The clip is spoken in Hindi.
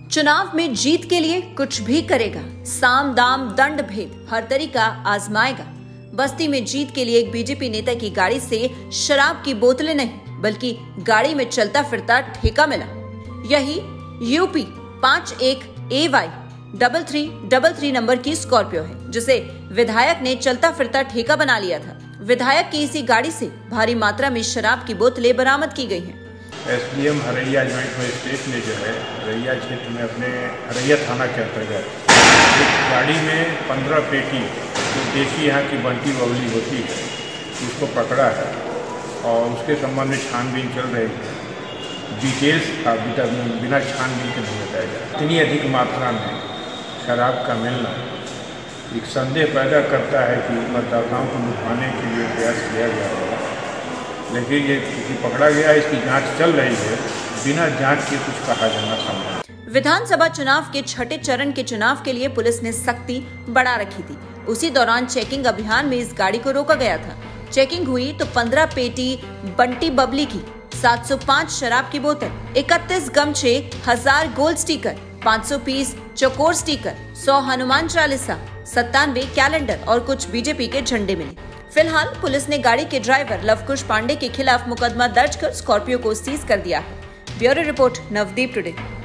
चुनाव में जीत के लिए कुछ भी करेगा, साम दाम दंड भेद हर तरीका आजमाएगा। बस्ती में जीत के लिए एक बीजेपी नेता की गाड़ी से शराब की बोतलें नहीं बल्कि गाड़ी में चलता फिरता ठेका मिला। यही यूपी 51AY 3333 नंबर की स्कॉर्पियो है, जिसे विधायक ने चलता फिरता ठेका बना लिया था। विधायक की इसी गाड़ी से भारी मात्रा में शराब की बोतलें बरामद की गई हैं। एसडीएम हरैया ज्वाइंट मजिस्ट्रेट ने जो है हरैया क्षेत्र में अपने हरैया थाना के अंतर्गत एक गाड़ी में 15 पेटी जो देसी यहाँ की बंटी बबली होती है उसको पकड़ा है और उसके संबंध में छानबीन चल रही है। डिटेल्स का बिना छानबीन के नहीं बताया जाए। इतनी अधिक मात्रा में शराब का मिलना एक संदेह पैदा करता है कि मतदाताओं को लुभाने के लिए प्रयास किया गया होगा, लेकिन ये पकड़ा गया, इसकी जांच चल रही है। बिना जांच के कुछ कहा जाना संभव। विधानसभा चुनाव के छठे चरण के चुनाव के लिए पुलिस ने सख्ती बढ़ा रखी थी। उसी दौरान चेकिंग अभियान में इस गाड़ी को रोका गया था। चेकिंग हुई तो 15 पेटी बंटी बबली की, 705 शराब की बोतल, 31 गमछे, 1000 गोल्ड स्टिकर, 500 पीस चौकोर स्टिकर, 100 हनुमान चालीसा, 97 कैलेंडर और कुछ बीजेपी के झंडे मिले। फिलहाल पुलिस ने गाड़ी के ड्राइवर लवकुश पांडे के खिलाफ मुकदमा दर्ज कर स्कॉर्पियो को सीज कर दिया है। Bureau report, Navdeep today.